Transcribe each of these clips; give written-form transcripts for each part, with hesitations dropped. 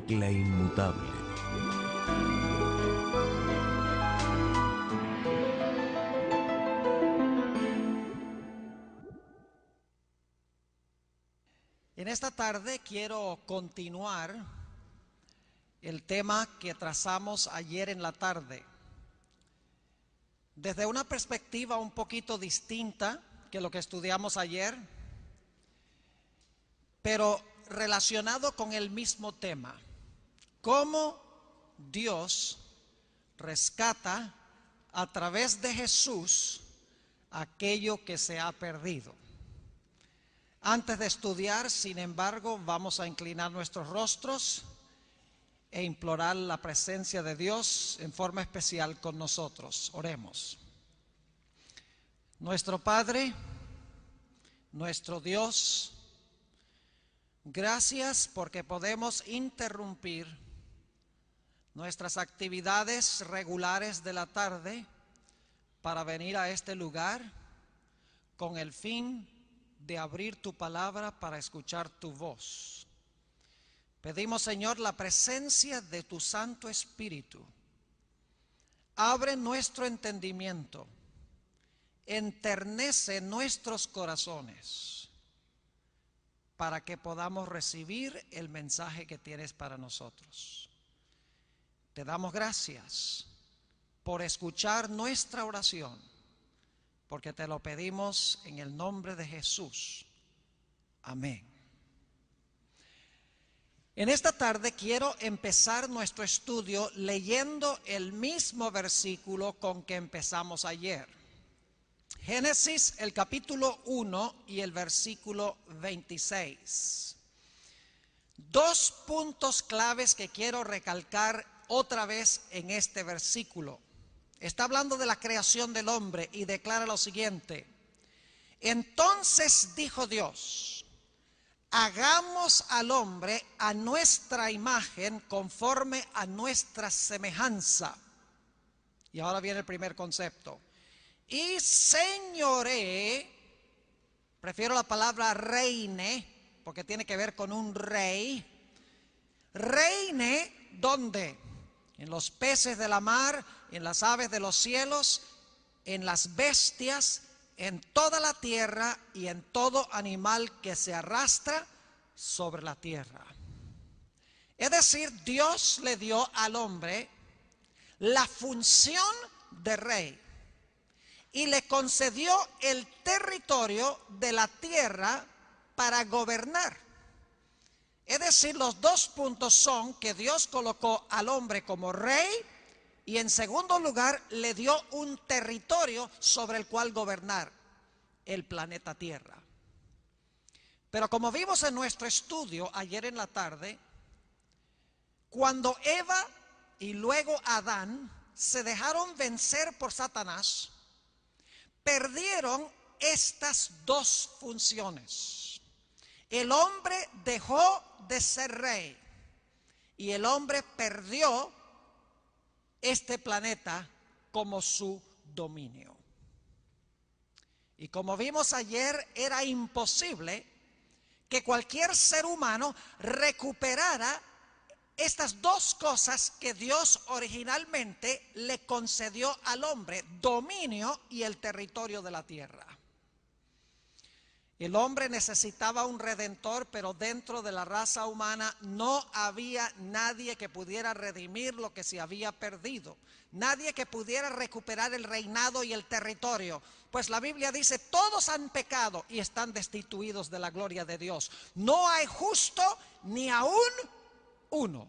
la inmutable. En esta tarde quiero continuar el tema que trazamos ayer en la tarde, desde una perspectiva un poquito distinta que lo que estudiamos ayer, pero relacionado con el mismo tema: cómo Dios rescata a través de Jesús aquello que se ha perdido. Antes de estudiar, sin embargo, vamos a inclinar nuestros rostros e implorar la presencia de Dios en forma especial con nosotros. Oremos. Nuestro Padre, nuestro Dios, gracias porque podemos interrumpir nuestras actividades regulares de la tarde para venir a este lugar con el fin de abrir tu palabra para escuchar tu voz. Pedimos, Señor, la presencia de tu Santo Espíritu. Abre nuestro entendimiento, enternece nuestros corazones para que podamos recibir el mensaje que tienes para nosotros. Te damos gracias por escuchar nuestra oración, porque te lo pedimos en el nombre de Jesús. Amén. En esta tarde quiero empezar nuestro estudio leyendo el mismo versículo con que empezamos ayer. Génesis, el capítulo 1 y el versículo 26. Dos puntos claves que quiero recalcar otra vez en este versículo. Está hablando de la creación del hombre y declara lo siguiente: entonces dijo Dios, hagamos al hombre a nuestra imagen, conforme a nuestra semejanza. Y ahora viene el primer concepto. Y señoree, prefiero la palabra reine, porque tiene que ver con un rey. Reine, ¿dónde? En los peces de la mar, en las aves de los cielos, en las bestias, en toda la tierra y en todo animal que se arrastra sobre la tierra. Es decir, Dios le dio al hombre la función de rey y le concedió el territorio de la tierra para gobernar. Es decir, los dos puntos son que Dios colocó al hombre como rey y en segundo lugar le dio un territorio sobre el cual gobernar, el planeta Tierra. Pero como vimos en nuestro estudio ayer en la tarde, cuando Eva y luego Adán se dejaron vencer por Satanás, perdieron estas dos funciones. El hombre dejó de ser rey y el hombre perdió este planeta como su dominio. Y como vimos ayer, era imposible que cualquier ser humano recuperara estas dos cosas que Dios originalmente le concedió al hombre: dominio y el territorio de la tierra. El hombre necesitaba un redentor, pero dentro de la raza humana no había nadie que pudiera redimir lo que se había perdido. Nadie que pudiera recuperar el reinado y el territorio. Pues la Biblia dice, todos han pecado y están destituidos de la gloria de Dios. No hay justo ni aún uno.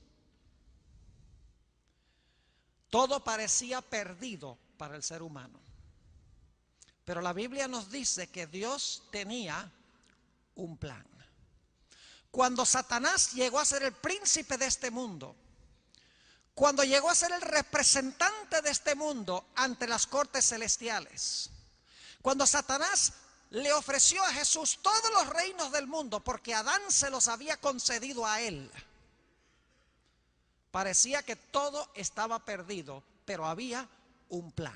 Todo parecía perdido para el ser humano. Pero la Biblia nos dice que Dios tenía un plan. Cuando Satanás llegó a ser el príncipe de este mundo, cuando llegó a ser el representante de este mundo ante las cortes celestiales, cuando Satanás le ofreció a Jesús todos los reinos del mundo porque Adán se los había concedido a él, parecía que todo estaba perdido, pero había un plan.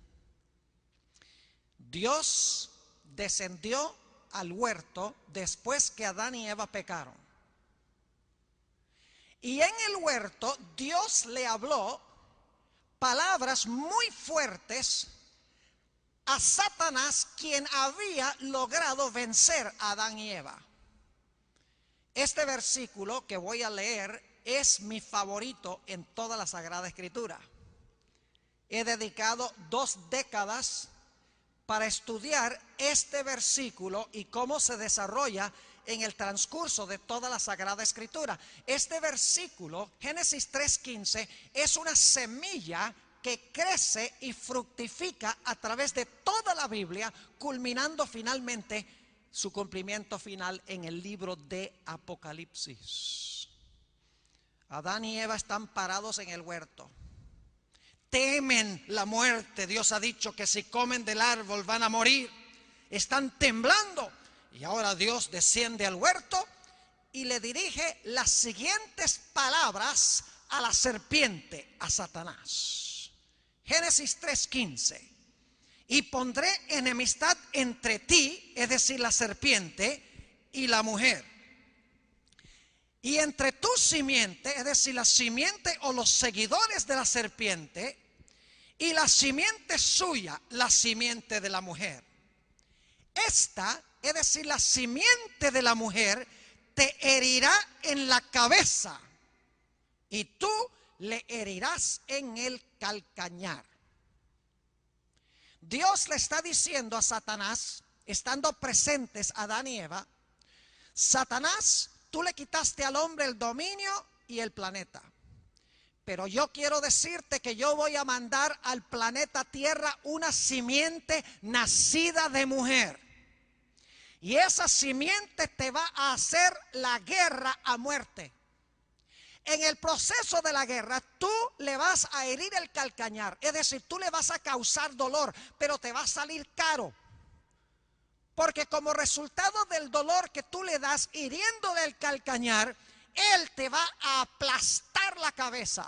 Dios descendió al huerto después que Adán y Eva pecaron. Y en el huerto Dios le habló palabras muy fuertes a Satanás, quien había logrado vencer a Adán y Eva. Este versículo que voy a leer es mi favorito en toda la Sagrada Escritura. He dedicado 2 décadas para estudiar este versículo y cómo se desarrolla en el transcurso de toda la Sagrada Escritura. Este versículo, Génesis 3:15, es una semilla que crece y fructifica a través de toda la Biblia, culminando finalmente su cumplimiento final en el libro de Apocalipsis. Adán y Eva están parados en el huerto. Temen la muerte. Dios ha dicho que si comen del árbol van a morir. Están temblando. Y ahora Dios desciende al huerto y le dirige las siguientes palabras a la serpiente, a Satanás. Génesis 3:15. Y pondré enemistad entre ti, es decir, la serpiente, y la mujer. Y entre tu simiente, es decir, la simiente o los seguidores de la serpiente, y la simiente suya, la simiente de la mujer. Esta, es decir, la simiente de la mujer, te herirá en la cabeza, y tú le herirás en el calcañar. Dios le está diciendo a Satanás, estando presentes Adán y Eva: Satanás, tú le quitaste al hombre el dominio y el planeta, pero yo quiero decirte que yo voy a mandar al planeta Tierra una simiente nacida de mujer, y esa simiente te va a hacer la guerra a muerte. En el proceso de la guerra, tú le vas a herir el calcañar, es decir, tú le vas a causar dolor, pero te va a salir caro. Porque como resultado del dolor que tú le das hiriéndole el calcañar, él te va a aplastar la cabeza.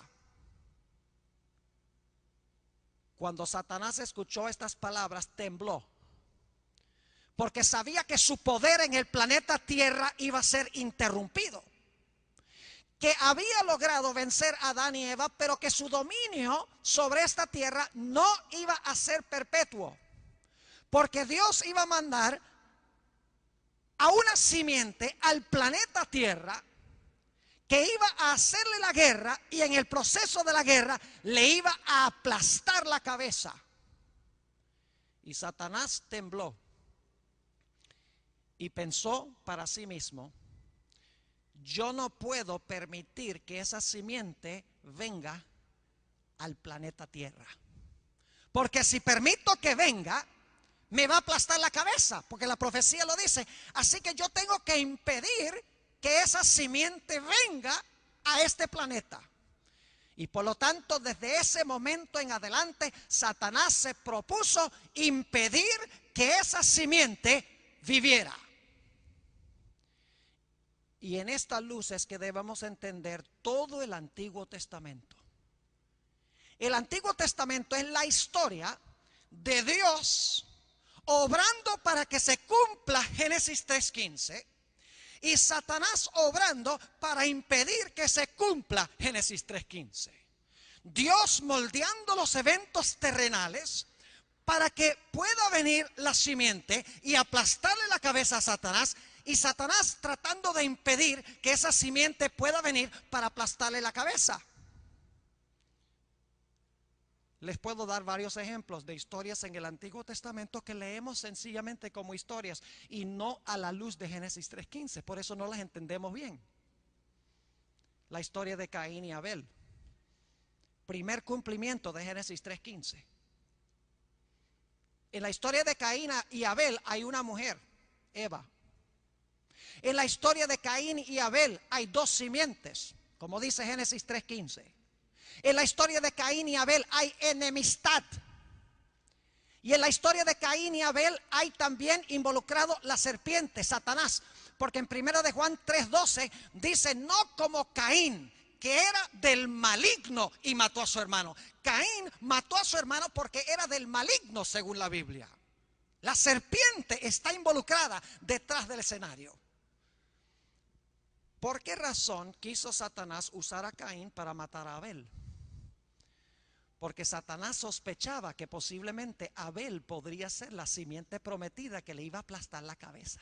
Cuando Satanás escuchó estas palabras, tembló, porque sabía que su poder en el planeta Tierra iba a ser interrumpido, que había logrado vencer a Adán y Eva, pero que su dominio sobre esta tierra no iba a ser perpetuo, porque Dios iba a mandar a una simiente al planeta Tierra que iba a hacerle la guerra, y en el proceso de la guerra le iba a aplastar la cabeza. Y Satanás tembló y pensó para sí mismo: yo no puedo permitir que esa simiente venga al planeta Tierra, porque si permito que venga, me va a aplastar la cabeza, porque la profecía lo dice. Así que yo tengo que impedir que esa simiente venga a este planeta. Y por lo tanto, desde ese momento en adelante, Satanás se propuso impedir que esa simiente viviera. Y en esta luz es que debemos entender todo el Antiguo Testamento. El Antiguo Testamento es la historia de Dios obrando para que se cumpla Génesis 3:15, y Satanás obrando para impedir que se cumpla Génesis 3:15. Dios moldeando los eventos terrenales para que pueda venir la simiente y aplastarle la cabeza a Satanás, y Satanás tratando de impedir que esa simiente pueda venir para aplastarle la cabeza. Les puedo dar varios ejemplos de historias en el Antiguo Testamento que leemos sencillamente como historias y no a la luz de Génesis 3:15. Por eso no las entendemos bien. La historia de Caín y Abel, primer cumplimiento de Génesis 3:15. En la historia de Caín y Abel hay una mujer, Eva. En la historia de Caín y Abel hay 2 simientes, como dice Génesis 3:15. En la historia de Caín y Abel hay enemistad. Y en la historia de Caín y Abel hay también involucrado la serpiente, Satanás. Porque en 1 de Juan 3:12 dice: no como Caín, que era del maligno y mató a su hermano. Caín mató a su hermano porque era del maligno, según la Biblia. La serpiente está involucrada detrás del escenario. ¿Por qué razón quiso Satanás usar a Caín para matar a Abel? Porque Satanás sospechaba que posiblemente Abel podría ser la simiente prometida que le iba a aplastar la cabeza.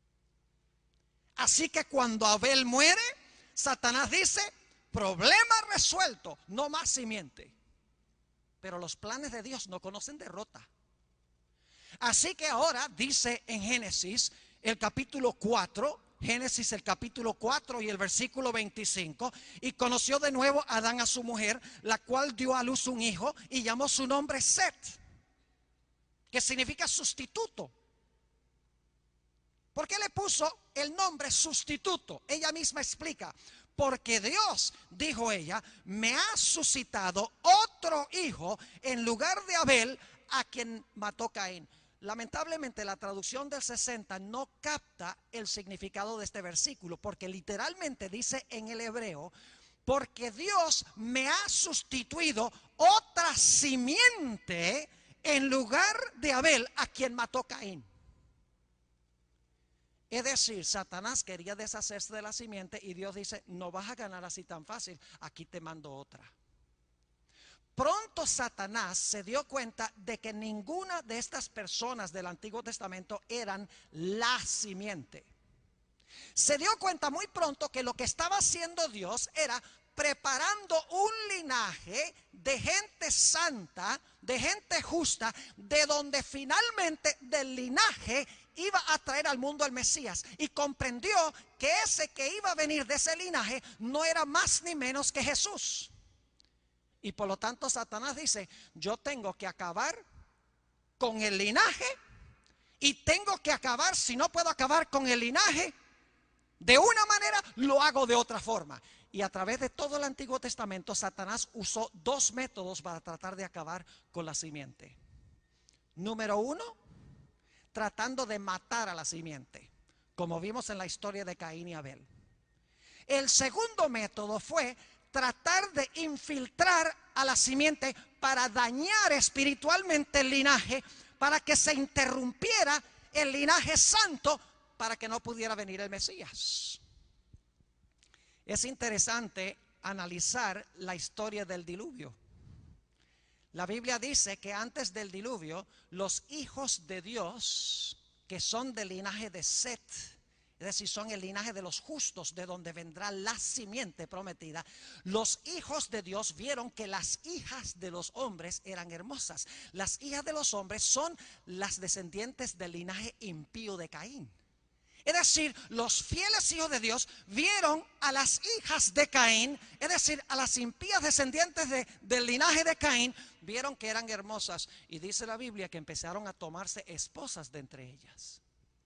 Así que cuando Abel muere, Satanás dice: problema resuelto, no más simiente. Pero los planes de Dios no conocen derrota. Así que ahora dice en Génesis el capítulo 4, Génesis el capítulo 4 y el versículo 25: y conoció de nuevo Adán a su mujer, la cual dio a luz un hijo y llamó su nombre Set, que significa sustituto. ¿Por qué le puso el nombre sustituto? Ella misma explica: porque Dios, dijo ella, me ha suscitado otro hijo en lugar de Abel, a quien mató Caín. Lamentablemente la traducción del 60 no capta el significado de este versículo, porque literalmente dice en el hebreo: porque Dios me ha sustituido otra simiente en lugar de Abel, a quien mató Caín. Es decir, Satanás quería deshacerse de la simiente y Dios dice: no vas a ganar así tan fácil, aquí te mando otra. Pronto Satanás se dio cuenta de que ninguna de estas personas del Antiguo Testamento eran la simiente. Se dio cuenta muy pronto que lo que estaba haciendo Dios era preparando un linaje de gente santa, de gente justa, de donde finalmente del linaje iba a traer al mundo al Mesías. Y comprendió que ese que iba a venir de ese linaje no era más ni menos que Jesús. Y por lo tanto Satanás dice: yo tengo que acabar con el linaje, y tengo que acabar, si no puedo acabar con el linaje de una manera, lo hago de otra forma. Y a través de todo el Antiguo Testamento, Satanás usó dos métodos para tratar de acabar con la simiente. Número uno, tratando de matar a la simiente, como vimos en la historia de Caín y Abel. El segundo método fue tratar de infiltrar a la simiente para dañar espiritualmente el linaje, para que se interrumpiera el linaje santo, para que no pudiera venir el Mesías. Es interesante analizar la historia del diluvio. La Biblia dice que antes del diluvio, los hijos de Dios, que son del linaje de Set, es decir, son el linaje de los justos, de donde vendrá la simiente prometida, los hijos de Dios vieron que las hijas de los hombres eran hermosas. Las hijas de los hombres son las descendientes del linaje impío de Caín. Es decir, los fieles hijos de Dios vieron a las hijas de Caín, es decir, a las impías descendientes del linaje de Caín, vieron que eran hermosas. Y dice la Biblia que empezaron a tomarse esposas de entre ellas.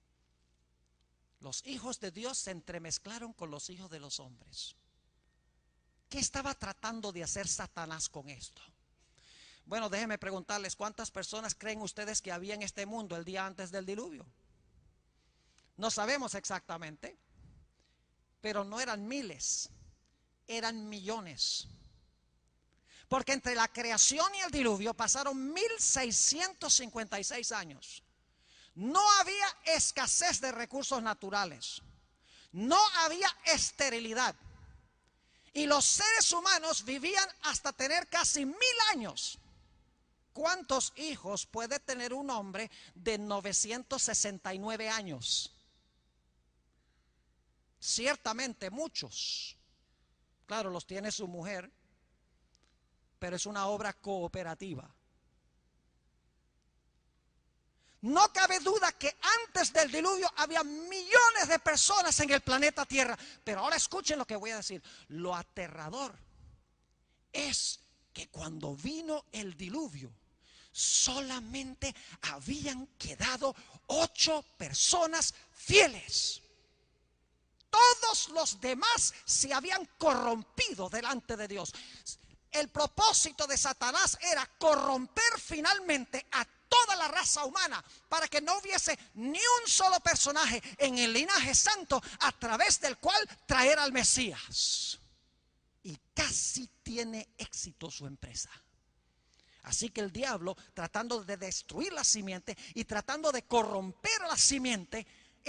Los hijos de Dios se entremezclaron con los hijos de los hombres. ¿Qué estaba tratando de hacer Satanás con esto? Bueno, déjenme preguntarles: ¿cuántas personas creen ustedes que había en este mundo el día antes del diluvio? No sabemos exactamente, pero no eran miles, eran millones. Porque entre la creación y el diluvio pasaron 1656 años. No había escasez de recursos naturales, no había esterilidad, y los seres humanos vivían hasta tener casi 1000 años. ¿Cuántos hijos puede tener un hombre de 969 años? Ciertamente muchos. Claro, los tiene su mujer, pero es una obra cooperativa. No cabe duda que antes del diluvio había millones de personas en el planeta Tierra. Pero ahora escuchen lo que voy a decir. Lo aterrador es que cuando vino el diluvio, solamente habían quedado 8 personas fieles. Todos los demás se habían corrompido delante de Dios. El propósito de Satanás era corromper finalmente a toda la raza humana, para que no hubiese ni un solo personaje en el linaje santo a través del cual traer al Mesías. Y casi tiene éxito su empresa. Así que el diablo, tratando de destruir la simiente y tratando de corromper a la simiente,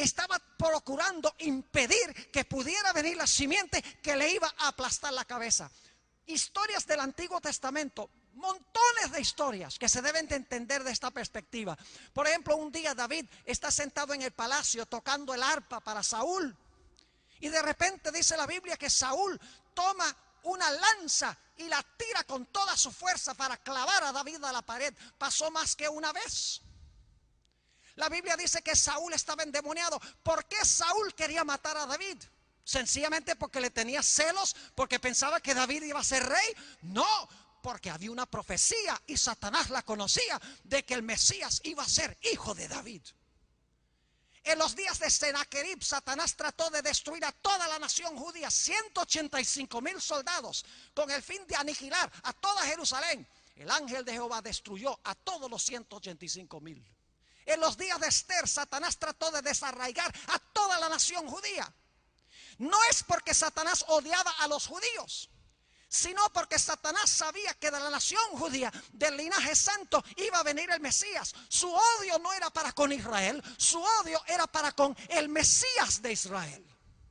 estaba procurando impedir que pudiera venir la simiente que le iba a aplastar la cabeza. Historias del Antiguo Testamento, montones de historias que se deben de entender de esta perspectiva. Por ejemplo, un día David está sentado en el palacio tocando el arpa para Saúl, y de repente dice la Biblia que Saúl toma una lanza y la tira con toda su fuerza para clavar a David a la pared. Pasó más que una vez. La Biblia dice que Saúl estaba endemoniado. ¿Por qué Saúl quería matar a David? ¿Sencillamente porque le tenía celos? ¿Porque pensaba que David iba a ser rey? No, porque había una profecía, y Satanás la conocía, de que el Mesías iba a ser hijo de David. En los días de Sennacherib, Satanás trató de destruir a toda la nación judía, 185,000 soldados, con el fin de aniquilar a toda Jerusalén. El ángel de Jehová destruyó a todos los 185,000. En los días de Esther, Satanás trató de desarraigar a toda la nación judía. No es porque Satanás odiaba a los judíos, sino porque Satanás sabía que de la nación judía, del linaje santo, iba a venir el Mesías. Su odio no era para con Israel, su odio era para con el Mesías de Israel.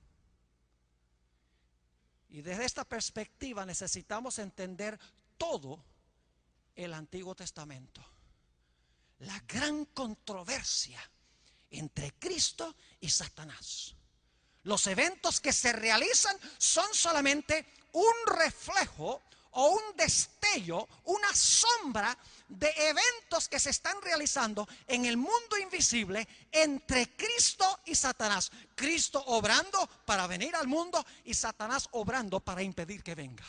Y desde esta perspectiva necesitamos entender todo el Antiguo Testamento. La gran controversia entre Cristo y Satanás. Los eventos que se realizan son solamente un reflejo o un destello, una sombra de eventos que se están realizando en el mundo invisible entre Cristo y Satanás. Cristo obrando para venir al mundo y Satanás obrando para impedir que venga.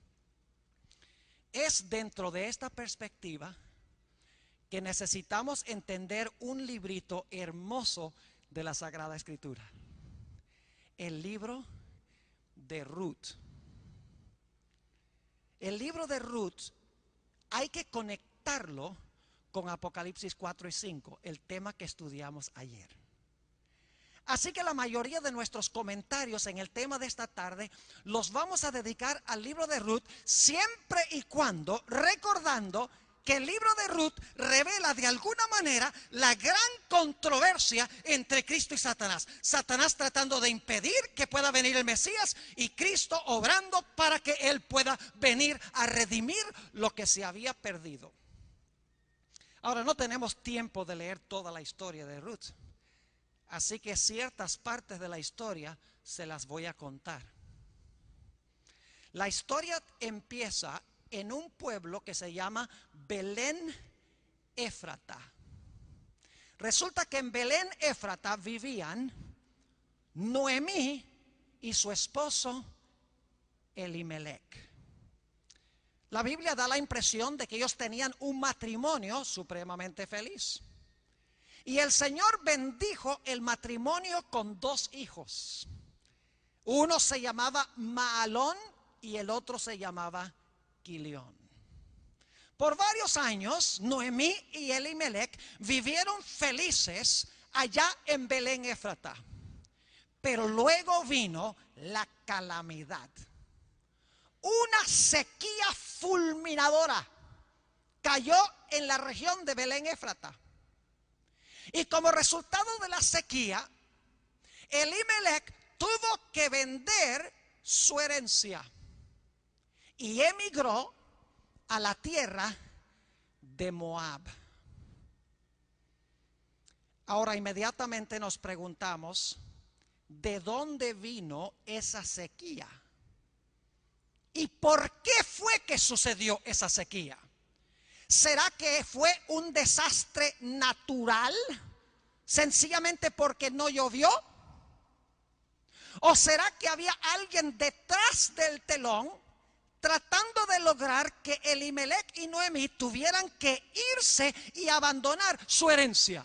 Es dentro de esta perspectiva que necesitamos entender un librito hermoso de la Sagrada Escritura. El libro de Ruth. El libro de Ruth hay que conectarlo con Apocalipsis 4 y 5, el tema que estudiamos ayer. Así que la mayoría de nuestros comentarios en el tema de esta tarde los vamos a dedicar al libro de Ruth, siempre y cuando recordando que el libro de Ruth revela de alguna manera la gran controversia entre Cristo y Satanás. Satanás tratando de impedir que pueda venir el Mesías, y Cristo obrando para que Él pueda venir a redimir lo que se había perdido. Ahora, no tenemos tiempo de leer toda la historia de Ruth, así que ciertas partes de la historia se las voy a contar. La historia empieza en un pueblo que se llama Belén Éfrata. Resulta que en Belén Éfrata vivían Noemí y su esposo Elimelec. La Biblia da la impresión de que ellos tenían un matrimonio supremamente feliz. Y el Señor bendijo el matrimonio con 2 hijos. Uno se llamaba Maalón y el otro se llamaba Quilión. Por varios años, Noemí y Elimelec vivieron felices allá en Belén Éfrata. Pero luego vino la calamidad. Una sequía fulminadora cayó en la región de Belén Éfrata. Y como resultado de la sequía, Elimelec tuvo que vender su herencia y emigró a la tierra de Moab. Ahora inmediatamente nos preguntamos, ¿de dónde vino esa sequía? ¿Y por qué fue que sucedió esa sequía? ¿Será que fue un desastre natural, sencillamente porque no llovió? ¿O será que había alguien detrás del telón tratando de lograr que Elimelec y Noemí tuvieran que irse y abandonar su herencia?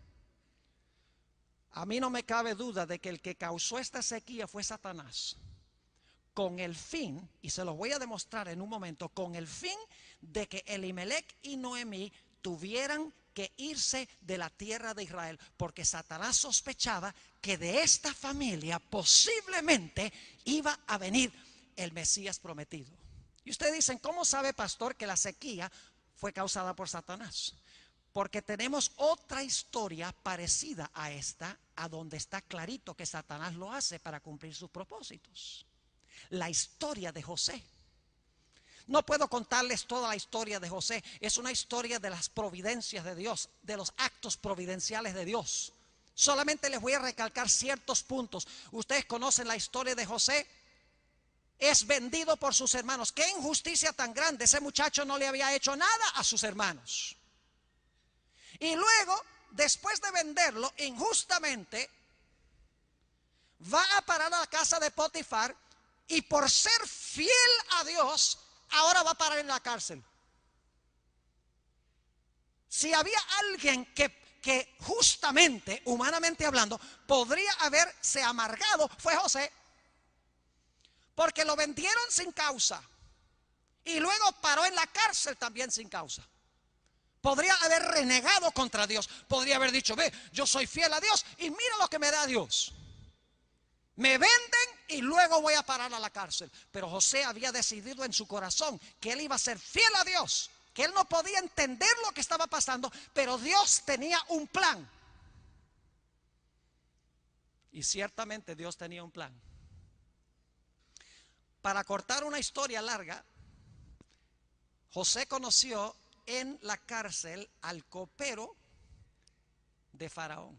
A mí no me cabe duda de que el que causó esta sequía fue Satanás, con el fin, y se lo voy a demostrar en un momento, con el fin de que Elimelec y Noemí tuvieran que irse de la tierra de Israel, porque Satanás sospechaba que de esta familia posiblemente iba a venir el Mesías prometido. Y ustedes dicen, ¿cómo sabe, pastor, que la sequía fue causada por Satanás? Porque tenemos otra historia parecida a esta, a donde está clarito que Satanás lo hace para cumplir sus propósitos. La historia de José. No puedo contarles toda la historia de José. Es una historia de las providencias de Dios, de los actos providenciales de Dios. Solamente les voy a recalcar ciertos puntos. Ustedes conocen la historia de José. Es vendido por sus hermanos. Qué injusticia tan grande. Ese muchacho no le había hecho nada a sus hermanos. Y luego, después de venderlo injustamente, va a parar a la casa de Potifar, y por ser fiel a Dios, ahora va a parar en la cárcel. Si había alguien que justamente, humanamente hablando, podría haberse amargado, fue José. Porque lo vendieron sin causa, y luego paró en la cárcel también sin causa. Podría haber renegado contra Dios. Podría haber dicho, ve, yo soy fiel a Dios y mira lo que me da Dios. Me venden y luego voy a parar a la cárcel. Pero José había decidido en su corazón que él iba a ser fiel a Dios, que él no podía entender lo que estaba pasando, pero Dios tenía un plan. Y ciertamente Dios tenía un plan. Para cortar una historia larga, José conoció en la cárcel al copero de Faraón.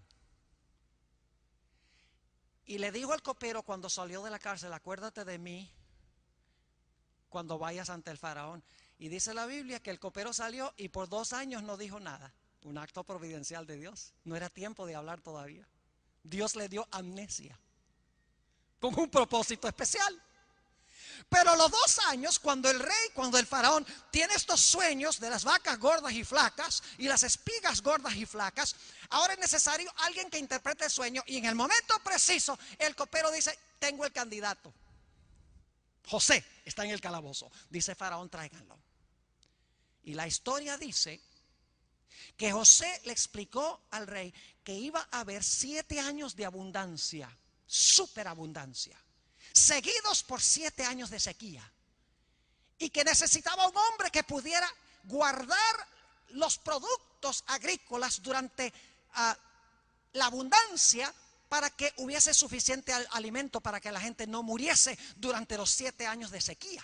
Y le dijo al copero cuando salió de la cárcel, acuérdate de mí cuando vayas ante el Faraón. Y dice la Biblia que el copero salió y por 2 años no dijo nada. Un acto providencial de Dios. No era tiempo de hablar todavía. Dios le dio amnesia con un propósito especial. Pero a los 2 años, cuando el faraón tiene estos sueños de las vacas gordas y flacas y las espigas gordas y flacas, ahora es necesario alguien que interprete el sueño. Y en el momento preciso, el copero dice, tengo el candidato. José está en el calabozo. Dice Faraón, tráiganlo. Y la historia dice que José le explicó al rey que iba a haber 7 años de abundancia, superabundancia, seguidos por 7 años de sequía, y que necesitaba un hombre que pudiera guardar los productos agrícolas durante la abundancia, para que hubiese suficiente alimento para que la gente no muriese durante los 7 años de sequía.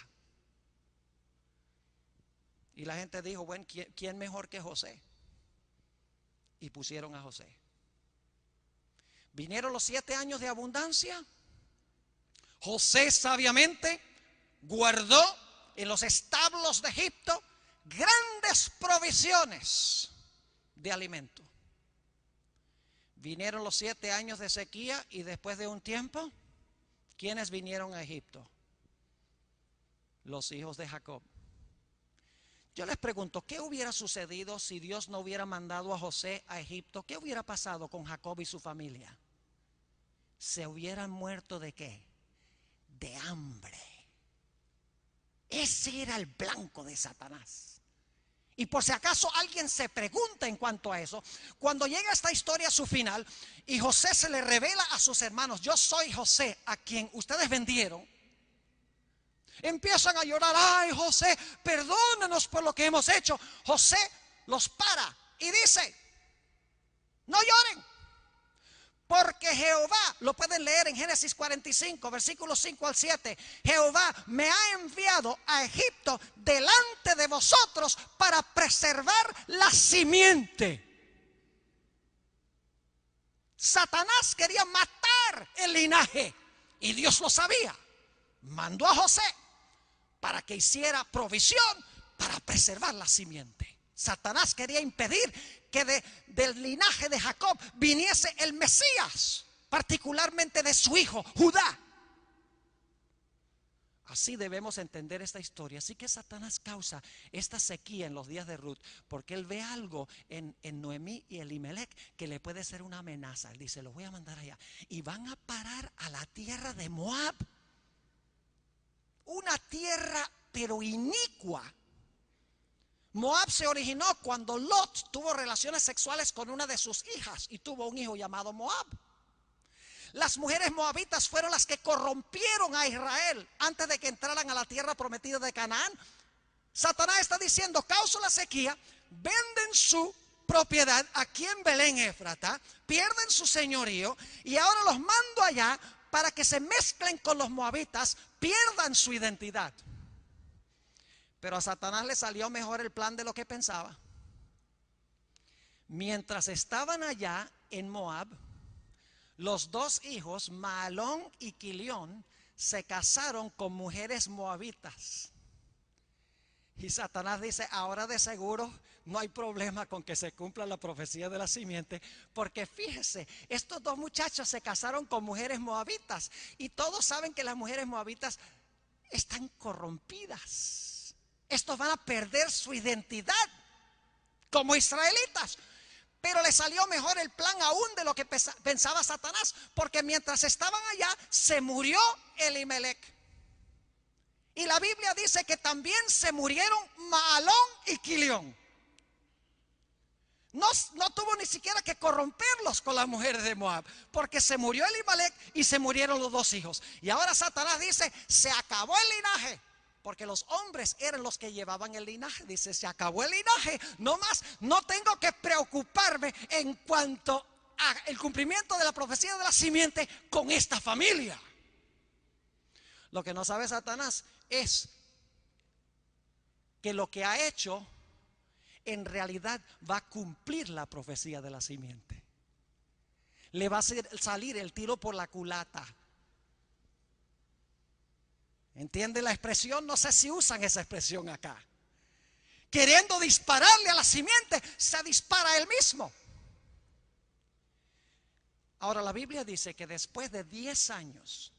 Y la gente dijo, bueno, ¿quién mejor que José? Y pusieron a José. Vinieron los 7 años de abundancia. José sabiamente guardó en los establos de Egipto grandes provisiones de alimento. Vinieron los 7 años de sequía, y después de un tiempo, ¿quiénes vinieron a Egipto? Los hijos de Jacob. Yo les pregunto, ¿qué hubiera sucedido si Dios no hubiera mandado a José a Egipto? ¿Qué hubiera pasado con Jacob y su familia? ¿Se hubieran muerto de qué? De hambre. Ese era el blanco de Satanás. Y por si acaso alguien se pregunta en cuanto a eso, cuando llega esta historia a su final y José se le revela a sus hermanos, yo soy José a quien ustedes vendieron, empiezan a llorar, ay José, perdónanos por lo que hemos hecho. José los para y dice, no lloren, porque Jehová, lo pueden leer en Génesis 45, versículos 5 al 7. Jehová me ha enviado a Egipto delante de vosotros para preservar la simiente. Satanás quería matar el linaje y Dios lo sabía. Mandó a José para que hiciera provisión para preservar la simiente. Satanás quería impedir que del linaje de Jacob viniese el Mesías, particularmente de su hijo Judá. Así debemos entender esta historia. Así que Satanás causa esta sequía en los días de Ruth, porque él ve algo en Noemí y Elimelech que le puede ser una amenaza. Él dice, los voy a mandar allá y van a parar a la tierra de Moab, una tierra pero inicua. Moab se originó cuando Lot tuvo relaciones sexuales con una de sus hijas y tuvo un hijo llamado Moab. Las mujeres moabitas fueron las que corrompieron a Israel antes de que entraran a la tierra prometida de Canaán. Satanás está diciendo, causa la sequía, venden su propiedad aquí en Belén Éfrata, pierden su señorío y ahora los mando allá para que se mezclen con los moabitas, pierdan su identidad. Pero a Satanás le salió mejor el plan de lo que pensaba. Mientras estaban allá en Moab, los dos hijos, Mahalón y Quilión, se casaron con mujeres moabitas. Y Satanás dice, ahora de seguro no hay problema con que se cumpla la profecía de la simiente, porque fíjese, estos dos muchachos se casaron con mujeres moabitas y todos saben que las mujeres moabitas están corrompidas. Estos van a perder su identidad como israelitas. Pero le salió mejor el plan aún de lo que pensaba Satanás, porque mientras estaban allá se murió Elimelech. Y la Biblia dice que también se murieron Mahalón y Quilión. No tuvo ni siquiera que corromperlos con las mujeres de Moab, porque se murió Elimelech y se murieron los dos hijos. Y ahora Satanás dice, se acabó el linaje. Porque los hombres eran los que llevaban el linaje. Dice, se acabó el linaje. No más, no tengo que preocuparme en cuanto al cumplimiento de la profecía de la simiente con esta familia. Lo que no sabe Satanás es que lo que ha hecho en realidad va a cumplir la profecía de la simiente. Le va a salir el tiro por la culata. ¿Entiende la expresión? No sé si usan esa expresión acá. Queriendo dispararle a la simiente, se dispara él mismo. Ahora la Biblia dice que después de 10 años,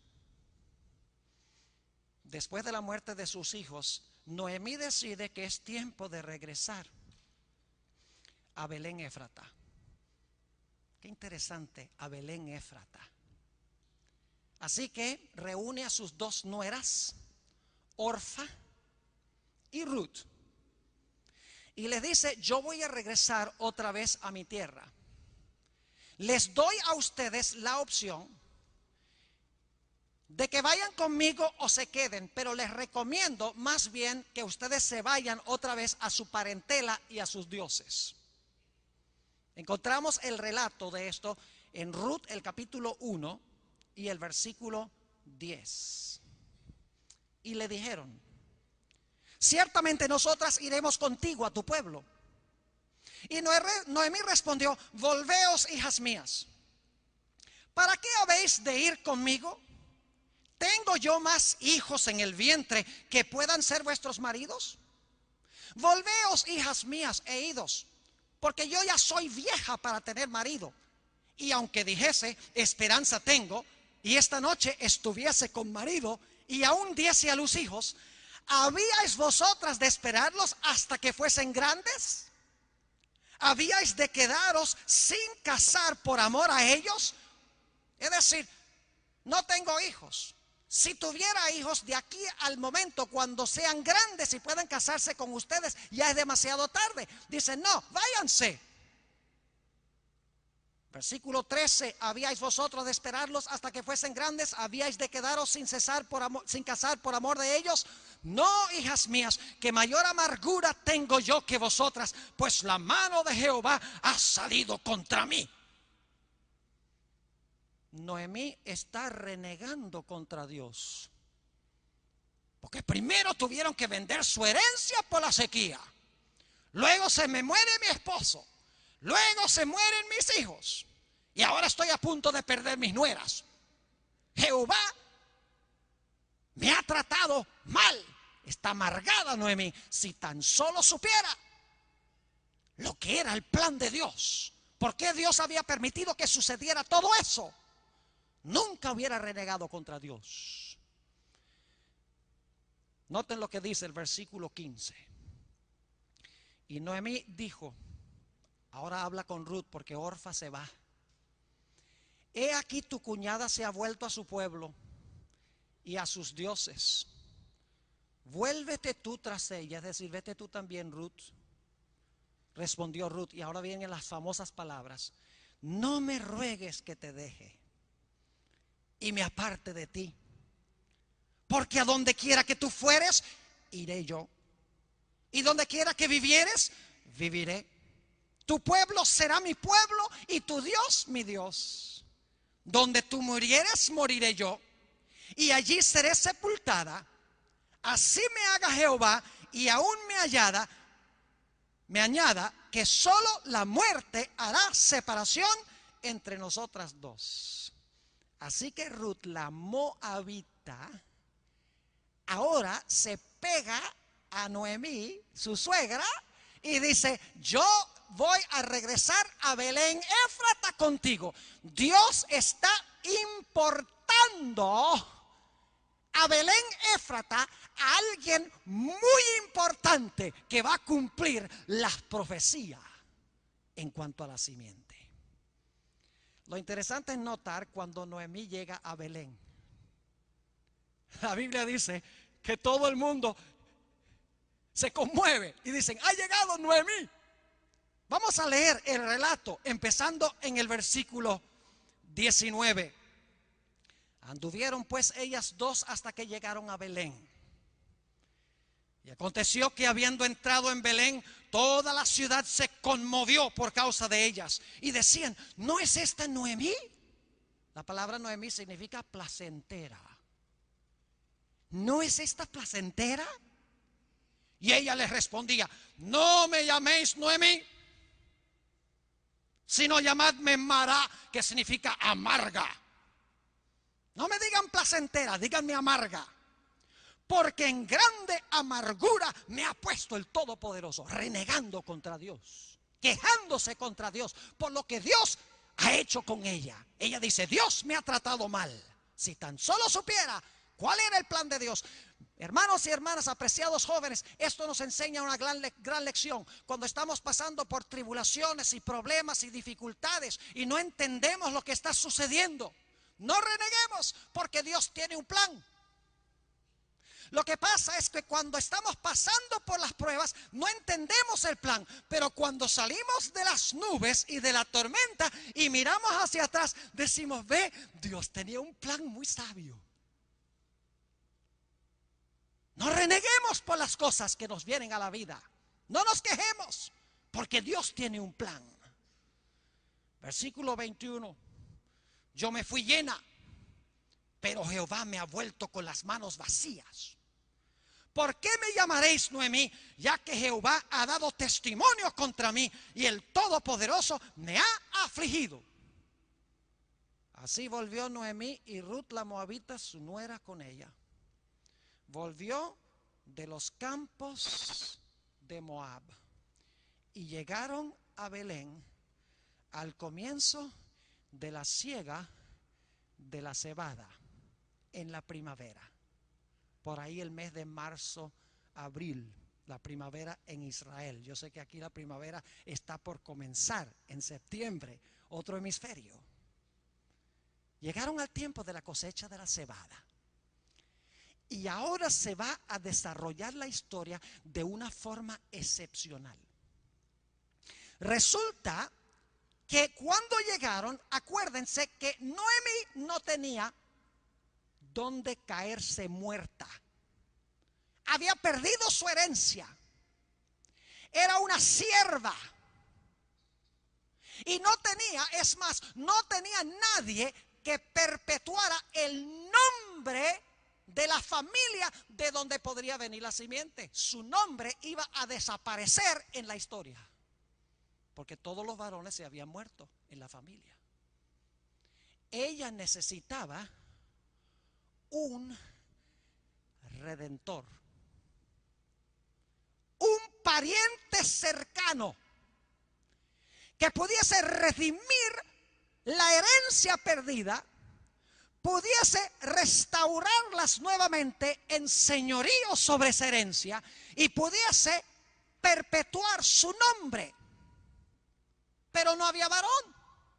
después de la muerte de sus hijos, Noemí decide que es tiempo de regresar a Belén Éfrata. Qué interesante, a Belén Éfrata. Así que reúne a sus dos nueras, Orfa y Ruth, y les dice, yo voy a regresar otra vez a mi tierra. Les doy a ustedes la opción de que vayan conmigo o se queden, pero les recomiendo más bien que ustedes se vayan otra vez a su parentela y a sus dioses. Encontramos el relato de esto en Ruth, el capítulo 1 y el versículo 10. Y le dijeron, ciertamente nosotras iremos contigo a tu pueblo. Y Noemí respondió, volveos, hijas mías. ¿Para qué habéis de ir conmigo? ¿Tengo yo más hijos en el vientre que puedan ser vuestros maridos? Volveos, hijas mías, e idos, porque yo ya soy vieja para tener marido. Y aunque dijese, esperanza tengo, y esta noche estuviese con marido, y aún diese a luz hijos, ¿habíais vosotras de esperarlos hasta que fuesen grandes? ¿Habíais de quedaros sin casar por amor a ellos? Es decir, no tengo hijos. Si tuviera hijos de aquí al momento, cuando sean grandes y puedan casarse con ustedes, ya es demasiado tarde. Dicen, no, váyanse. Versículo 13, ¿habíais vosotros de esperarlos hasta que fuesen grandes? ¿Habíais de quedaros sin casar por amor de ellos? No, hijas mías, que mayor amargura tengo yo que vosotras, pues la mano de Jehová ha salido contra mí. Noemí está renegando contra Dios, porque primero tuvieron que vender su herencia por la sequía, luego se me muere mi esposo, luego se mueren mis hijos y ahora estoy a punto de perder mis nueras. Jehová me ha tratado mal. Está amargada Noemí. Si tan solo supiera lo que era el plan de Dios, por qué Dios había permitido que sucediera todo eso, nunca hubiera renegado contra Dios. Noten lo que dice el versículo 15. Y Noemí dijo, ahora habla con Ruth porque Orfa se va. He aquí tu cuñada se ha vuelto a su pueblo y a sus dioses. Vuélvete tú tras ella, es decir, vete tú también, Ruth. Respondió Ruth, y ahora vienen las famosas palabras: no me ruegues que te deje y me aparte de ti, porque a donde quiera que tú fueres, iré yo, y donde quiera que vivieres, viviré. Tu pueblo será mi pueblo y tu Dios mi Dios. Donde tú murieres, moriré yo, y allí seré sepultada. Así me haga Jehová, y aún me añada que solo la muerte hará separación entre nosotras dos. Así que Ruth, la moabita, ahora se pega a Noemí, su suegra, y dice: yo voy a regresar a Belén Éfrata contigo. Dios está importando a Belén Éfrata a alguien muy importante que va a cumplir las profecías en cuanto a la simiente. Lo interesante es notar cuando Noemí llega a Belén. La Biblia dice que todo el mundo se conmueve y dicen: ha llegado Noemí. Vamos a leer el relato empezando en el versículo 19. Anduvieron pues ellas dos hasta que llegaron a Belén. Y aconteció que habiendo entrado en Belén, toda la ciudad se conmovió por causa de ellas. Y decían: ¿no es esta Noemí? La palabra Noemí significa placentera. ¿No es esta placentera? Y ella les respondía: no me llaméis Noemí, sino llamadme Mará, que significa amarga. No me digan placentera, díganme amarga. Porque en grande amargura me ha puesto el Todopoderoso, renegando contra Dios, quejándose contra Dios por lo que Dios ha hecho con ella. Ella dice: Dios me ha tratado mal. Si tan solo supiera cuál era el plan de Dios. Hermanos y hermanas, apreciados jóvenes, esto nos enseña una gran lección. Cuando estamos pasando por tribulaciones y problemas y dificultades y no entendemos lo que está sucediendo, no reneguemos, porque Dios tiene un plan. Lo que pasa es que cuando estamos pasando por las pruebas no entendemos el plan, pero cuando salimos de las nubes y de la tormenta y miramos hacia atrás, decimos: ve, Dios tenía un plan muy sabio. No reneguemos por las cosas que nos vienen a la vida. No nos quejemos, porque Dios tiene un plan. Versículo 21. Yo me fui llena, pero Jehová me ha vuelto con las manos vacías. ¿Por qué me llamaréis Noemí? Ya que Jehová ha dado testimonio contra mí y el Todopoderoso me ha afligido. Así volvió Noemí y Ruth la moabita, su nuera, con ella. Volvió de los campos de Moab y llegaron a Belén al comienzo de la siega de la cebada en la primavera. Por ahí el mes de marzo, abril, la primavera en Israel. Yo sé que aquí la primavera está por comenzar en septiembre, otro hemisferio. Llegaron al tiempo de la cosecha de la cebada. Y ahora se va a desarrollar la historia de una forma excepcional. Resulta que cuando llegaron, acuérdense que Noemí no tenía donde caerse muerta. Había perdido su herencia. Era una sierva. Y no tenía, es más, no tenía nadie que perpetuara el nombre de la familia de donde podría venir la simiente. Su nombre iba a desaparecer en la historia, porque todos los varones se habían muerto en la familia. Ella necesitaba un redentor, un pariente cercano que pudiese redimir la herencia perdida, pudiese restaurarlas nuevamente en señorío sobre esa herencia y pudiese perpetuar su nombre. Pero no había varón.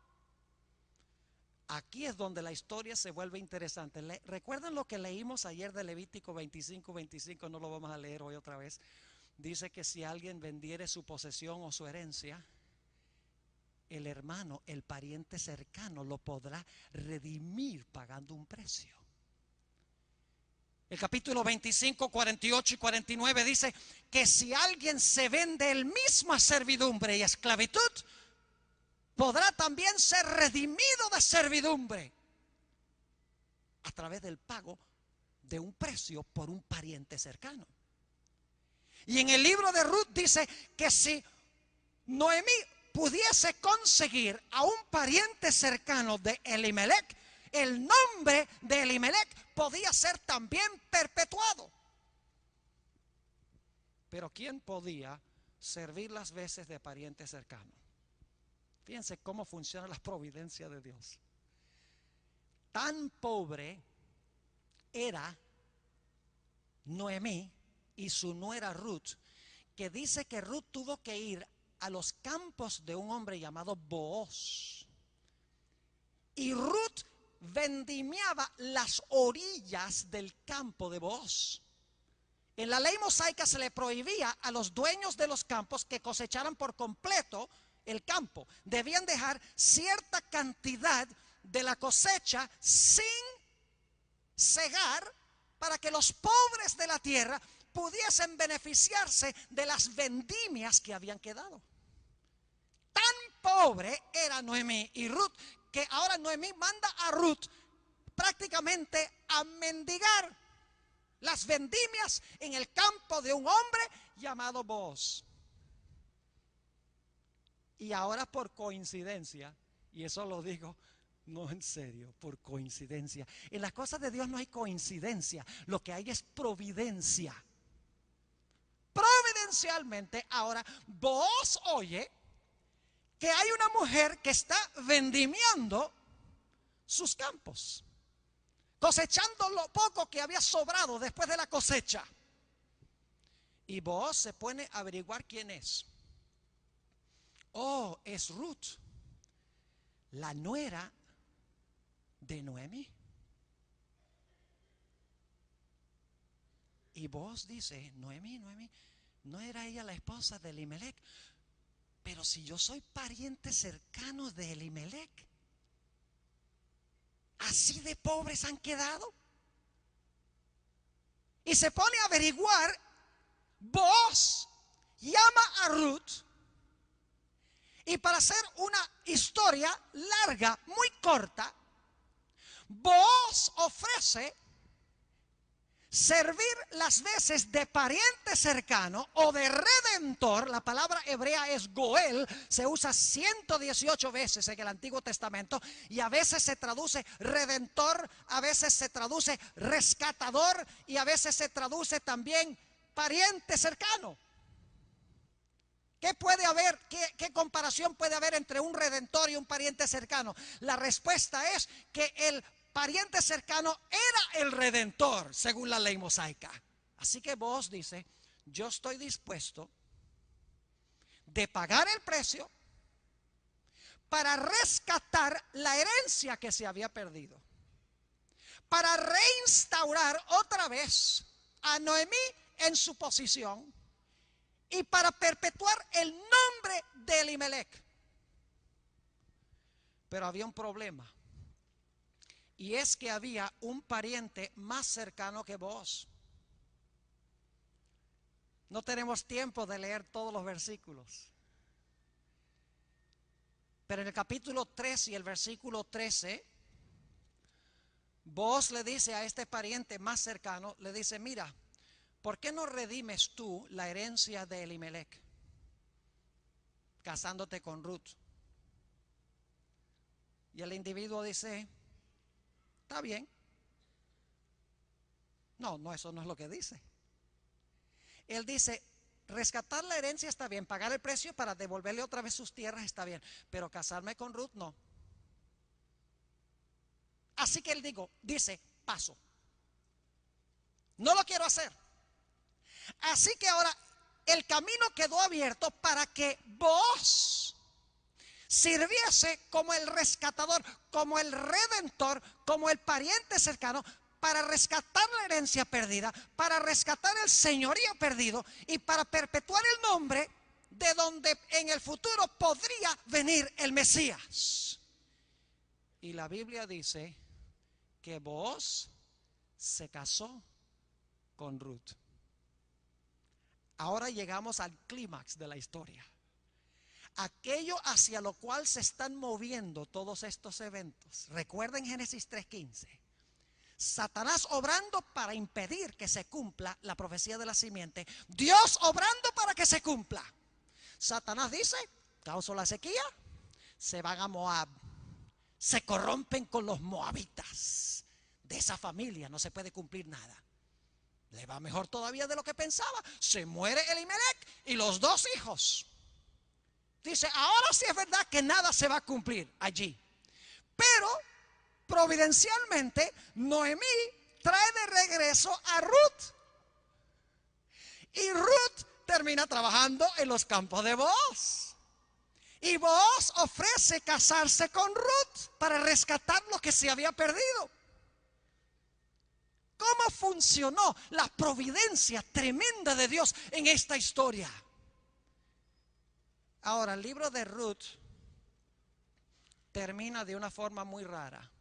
Aquí es donde la historia se vuelve interesante. ¿Recuerdan lo que leímos ayer de Levítico 25:25? No lo vamos a leer hoy otra vez. Dice que si alguien vendiere su posesión o su herencia, el hermano, el pariente cercano, lo podrá redimir pagando un precio. El capítulo 25, 48 y 49 dice que si alguien se vende él mismo a servidumbre y esclavitud, podrá también ser redimido de servidumbre a través del pago de un precio por un pariente cercano. Y en el libro de Ruth dice que si Noemí pudiese conseguir a un pariente cercano de Elimelech, el nombre de Elimelech podía ser también perpetuado. Pero ¿quién podía servir las veces de pariente cercano? Fíjense cómo funciona la providencia de Dios. Tan pobre era Noemí y su nuera Ruth, que dice que Ruth tuvo que ir a los campos de un hombre llamado Booz. Y Ruth vendimiaba las orillas del campo de Booz. En la ley mosaica se le prohibía a los dueños de los campos que cosecharan por completo el campo. Debían dejar cierta cantidad de la cosecha sin cegar para que los pobres de la tierra pudiesen beneficiarse de las vendimias que habían quedado. Tan pobre era Noemí y Ruth que ahora Noemí manda a Ruth prácticamente a mendigar las vendimias en el campo de un hombre llamado Booz. Y ahora por coincidencia, y eso lo digo no en serio, por coincidencia, en las cosas de Dios no hay coincidencia, lo que hay es providencia. Providencialmente ahora Booz oye que hay una mujer que está vendimiando sus campos, cosechando lo poco que había sobrado después de la cosecha. Y Booz se pone a averiguar quién es. Oh, es Ruth, la nuera de Noemí. Y Booz dice: Noemí, ¿no era ella la esposa de Elimelech? Pero si yo soy pariente cercano de Elimelech, ¿así de pobres han quedado? Y se pone a averiguar. Booz llama a Ruth, y para hacer una historia larga, muy corta, Booz ofrece servir las veces de pariente cercano o de redentor. La palabra hebrea es goel, se usa 118 veces en el Antiguo Testamento, y a veces se traduce redentor, a veces se traduce rescatador, y a veces se traduce también pariente cercano. ¿Qué puede haber? ¿Qué comparación puede haber entre un redentor y un pariente cercano? La respuesta es que el pariente cercano era el redentor según la ley mosaica. Así que Booz dice: yo estoy dispuesto de pagar el precio para rescatar la herencia que se había perdido, para reinstaurar otra vez a Noemí en su posición y para perpetuar el nombre de Elimelech. Pero había un problema, y es que había un pariente más cercano que Booz. No tenemos tiempo de leer todos los versículos, pero en el capítulo 3 y el versículo 13, Booz le dice a este pariente más cercano, le dice: mira, ¿por qué no redimes tú la herencia de Elimelech casándote con Ruth? Y el individuo dice: está bien. No, eso no es lo que dice. Él dice: rescatar la herencia está bien, pagar el precio para devolverle otra vez sus tierras está bien, pero casarme con Ruth no. Así que él dice: paso, no lo quiero hacer. Así que ahora el camino quedó abierto para que Booz sirviese como el rescatador, como el redentor, como el pariente cercano, para rescatar la herencia perdida, para rescatar el señorío perdido y para perpetuar el nombre de donde en el futuro podría venir el Mesías. Y la Biblia dice que Booz se casó con Ruth. Ahora llegamos al clímax de la historia. Aquello hacia lo cual se están moviendo todos estos eventos. Recuerden Génesis 3:15. Satanás obrando para impedir que se cumpla la profecía de la simiente. Dios obrando para que se cumpla. Satanás dice, causó la sequía, se van a Moab. Se corrompen con los moabitas. De esa familia no se puede cumplir nada. Le va mejor todavía de lo que pensaba. Se muere Elimelech y los 2 hijos. Dice, ahora sí es verdad que nada se va a cumplir allí. Pero providencialmente Noemí trae de regreso a Ruth. Y Ruth termina trabajando en los campos de Booz. Y Booz ofrece casarse con Ruth para rescatar lo que se había perdido. ¿Cómo funcionó la providencia tremenda de Dios en esta historia? Ahora, el libro de Ruth termina de una forma muy rara.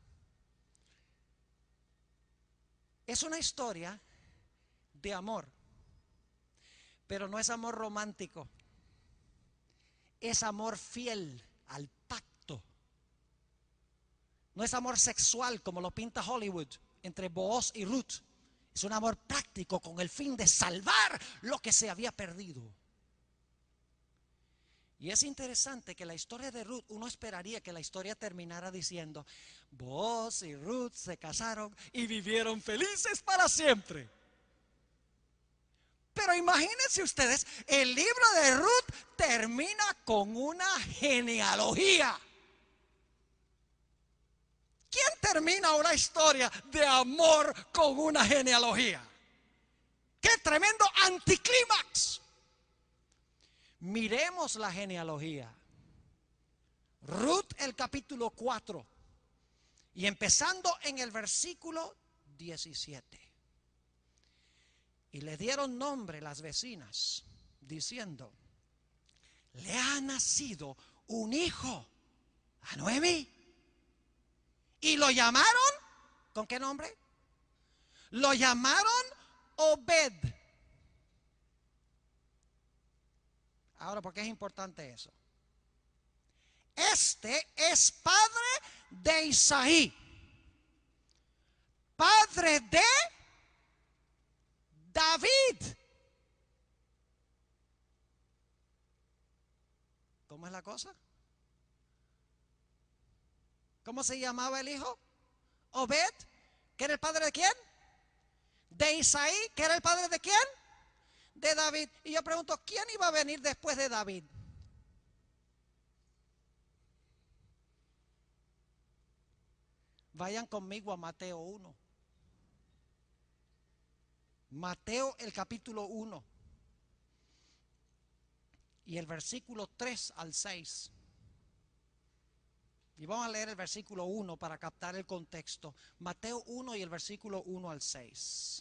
Es una historia de amor, pero no es amor romántico. Es amor fiel al pacto. No es amor sexual como lo pinta Hollywood entre Booz y Ruth. Es un amor práctico con el fin de salvar lo que se había perdido. Y es interesante que la historia de Ruth, uno esperaría que la historia terminara diciendo, Booz y Ruth se casaron y vivieron felices para siempre. Pero imagínense ustedes, el libro de Ruth termina con una genealogía. ¿Quién termina una historia de amor con una genealogía? ¡Qué tremendo anticlímax! Miremos la genealogía. Ruth, el capítulo 4, y empezando en el versículo 17. Y le dieron nombre las vecinas, diciendo, le ha nacido un hijo a Noemí. Y lo llamaron, ¿con qué nombre? Lo llamaron Obed. Ahora, ¿por qué es importante eso? Este es padre de Isaí, padre de David. ¿Cómo es la cosa? ¿Cómo se llamaba el hijo? Obed, ¿que era el padre de quién? De Isaí, ¿que era el padre de quién? De David. Y yo pregunto, ¿quién iba a venir después de David? Vayan conmigo a Mateo 1. Mateo el capítulo 1 y el versículo 3 al 6. Y vamos a leer el versículo 1 para captar el contexto. Mateo 1 y el versículo 1 al 6.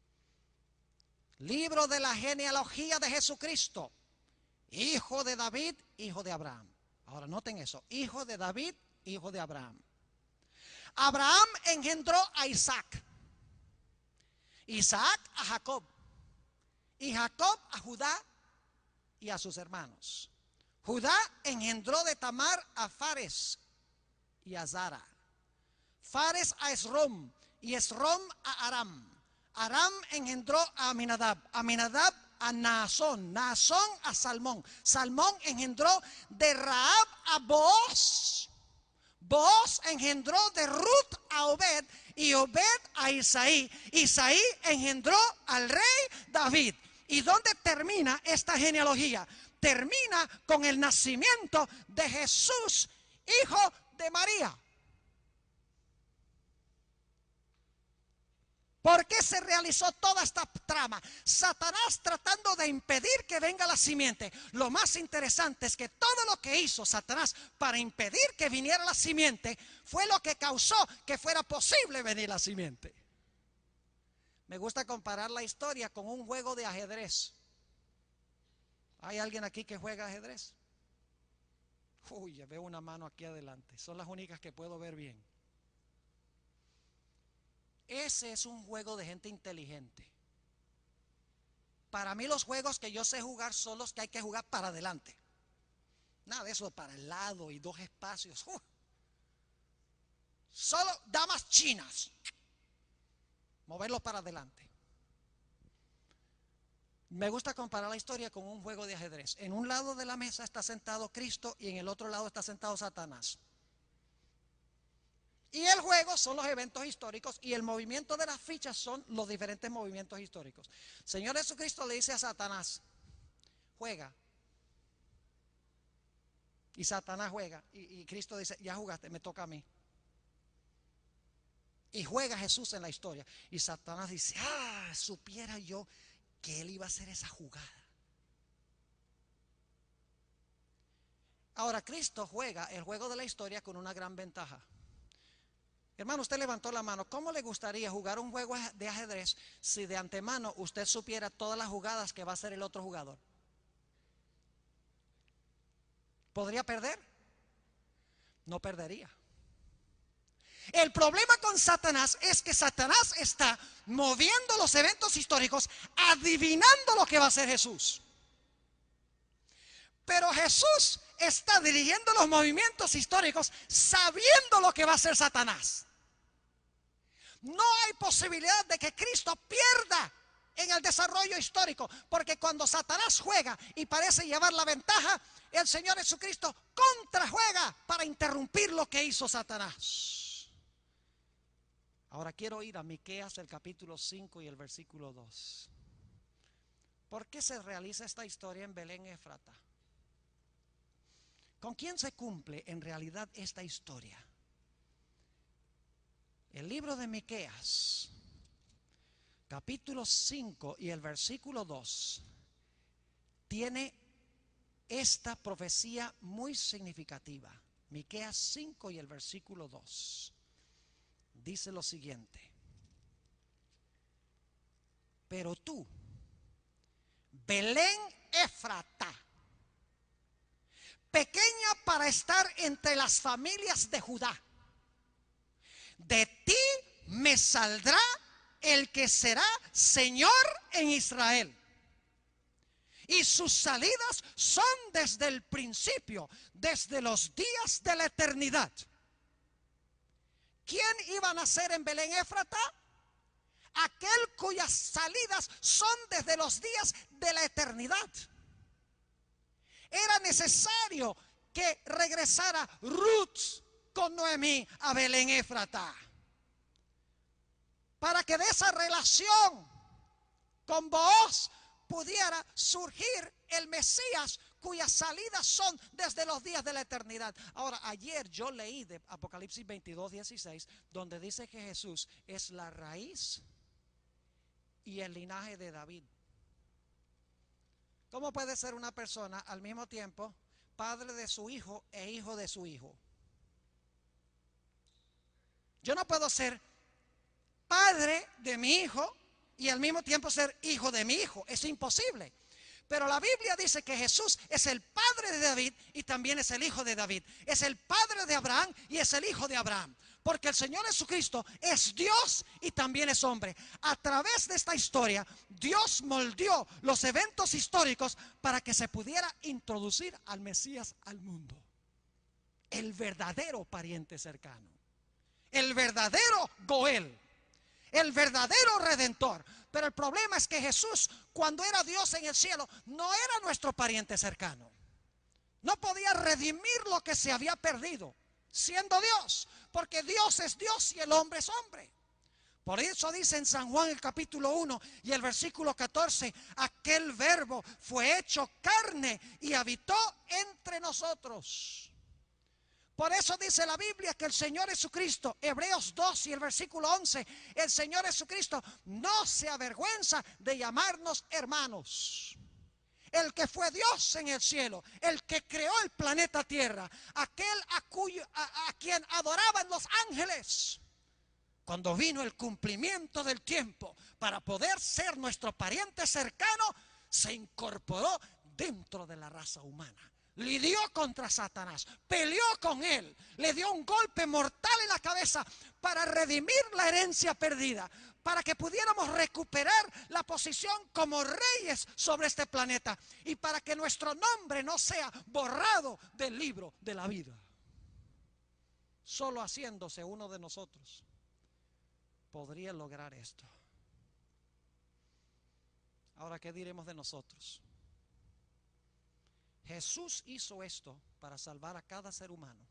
Libro de la genealogía de Jesucristo, hijo de David, hijo de Abraham. Ahora noten eso, hijo de David, hijo de Abraham. Abraham engendró a Isaac, Isaac a Jacob, y Jacob a Judá y a sus hermanos. Judá engendró de Tamar a Fares y a Zara, Fares a Esrom y Esrom a Aram. Aram engendró a Aminadab, Aminadab a Naasón, Naasón a Salmón, Salmón engendró de Rahab a Booz, Booz engendró de Ruth a Obed y Obed a Isaí, Isaí engendró al rey David. ¿Y dónde termina esta genealogía? Termina con el nacimiento de Jesús, hijo de María. ¿Por qué se realizó toda esta trama? Satanás tratando de impedir que venga la simiente. Lo más interesante es que todo lo que hizo Satanás para impedir que viniera la simiente fue lo que causó que fuera posible venir la simiente. Me gusta comparar la historia con un juego de ajedrez. ¿Hay alguien aquí que juega ajedrez? Uy, ya veo una mano aquí adelante. Son las únicas que puedo ver bien. Ese es un juego de gente inteligente. Para mí los juegos que yo sé jugar son los que hay que jugar para adelante. Nada de eso para el lado y dos espacios. Solo damas chinas. Moverlo para adelante. Me gusta comparar la historia con un juego de ajedrez. En un lado de la mesa está sentado Cristo y en el otro lado está sentado Satanás. Y el juego son los eventos históricos y el movimiento de las fichas son los diferentes movimientos históricos. Señor Jesucristo le dice a Satanás, juega. Y Satanás juega. Y Cristo dice, ya jugaste, me toca a mí. Y juega Jesús en la historia. Y Satanás dice, supiera yo que él iba a hacer esa jugada. Ahora Cristo juega el juego de la historia con una gran ventaja. Hermano, usted levantó la mano. ¿Cómo le gustaría jugar un juego de ajedrez si de antemano usted supiera todas las jugadas que va a hacer el otro jugador? ¿Podría perder? No perdería. El problema con Satanás es que Satanás está moviendo los eventos históricos, adivinando lo que va a hacer Jesús. Pero Jesús está dirigiendo los movimientos históricos sabiendo lo que va a hacer Satanás. No hay posibilidad de que Cristo pierda en el desarrollo histórico, porque cuando Satanás juega y parece llevar la ventaja, el Señor Jesucristo contrajuega para interrumpir lo que hizo Satanás. Ahora quiero ir a Miqueas, el capítulo 5 y el versículo 2. ¿Por qué se realiza esta historia en Belén Éfrata? ¿Con quién se cumple en realidad esta historia? El libro de Miqueas, capítulo 5 y el versículo 2, tiene esta profecía muy significativa. Miqueas 5 y el versículo 2 dice lo siguiente: pero tú, Belén Éfrata, pequeña para estar entre las familias de Judá, de ti me saldrá el que será Señor en Israel. Y sus salidas son desde el principio, desde los días de la eternidad. ¿Quién iba a nacer en Belén Éfrata? Aquel cuyas salidas son desde los días de la eternidad. Era necesario que regresara Ruth con Noemí a Belén Éfrata, para que de esa relación con Booz pudiera surgir el Mesías cuyas salidas son desde los días de la eternidad. Ahora, ayer yo leí de Apocalipsis 22:16, donde dice que Jesús es la raíz y el linaje de David. ¿Cómo puede ser una persona al mismo tiempo padre de su hijo e hijo de su hijo? Yo no puedo ser padre de mi hijo y al mismo tiempo ser hijo de mi hijo. Es imposible. Pero la Biblia dice que Jesús es el padre de David y también es el hijo de David. Es el padre de Abraham y es el hijo de Abraham. Porque el Señor Jesucristo es Dios y también es hombre. A través de esta historia, Dios moldeó los eventos históricos para que se pudiera introducir al Mesías al mundo. El verdadero pariente cercano. El verdadero Goel, el verdadero Redentor. Pero el problema es que Jesús, cuando era Dios en el cielo, no era nuestro pariente cercano. No podía redimir lo que se había perdido, siendo Dios, porque Dios es Dios y el hombre es hombre. Por eso dice en San Juan el capítulo 1 y el versículo 14, aquel verbo fue hecho carne y habitó entre nosotros. Por eso dice la Biblia que el Señor Jesucristo, Hebreos 2 y el versículo 11, el Señor Jesucristo no se avergüenza de llamarnos hermanos. El que fue Dios en el cielo, el que creó el planeta Tierra, aquel a quien adoraban los ángeles. Cuando vino el cumplimiento del tiempo para poder ser nuestro pariente cercano, se incorporó dentro de la raza humana. Lidió contra Satanás, peleó con él, le dio un golpe mortal en la cabeza para redimir la herencia perdida, para que pudiéramos recuperar la posición como reyes sobre este planeta y para que nuestro nombre no sea borrado del libro de la vida. Solo haciéndose uno de nosotros podría lograr esto. Ahora, ¿qué diremos de nosotros? Jesús hizo esto para salvar a cada ser humano.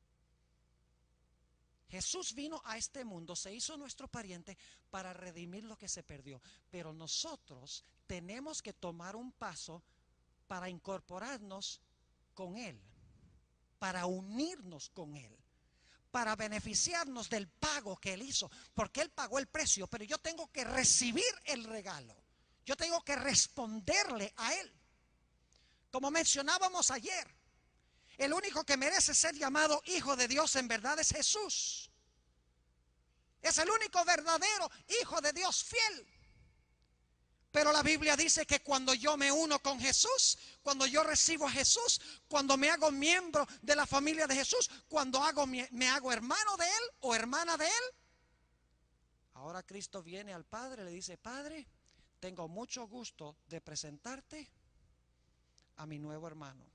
Jesús vino a este mundo, se hizo nuestro pariente para redimir lo que se perdió. Pero nosotros tenemos que tomar un paso para incorporarnos con Él, para unirnos con Él, para beneficiarnos del pago que Él hizo, porque Él pagó el precio, pero yo tengo que recibir el regalo. Yo tengo que responderle a Él. Como mencionábamos ayer, el único que merece ser llamado hijo de Dios en verdad es Jesús. Es el único verdadero hijo de Dios fiel. Pero la Biblia dice que cuando yo me uno con Jesús, cuando yo recibo a Jesús, cuando me hago miembro de la familia de Jesús, cuando me hago hermano de Él o hermana de Él, ahora Cristo viene al Padre y le dice: Padre, tengo mucho gusto de presentarte a mi nuevo hermano,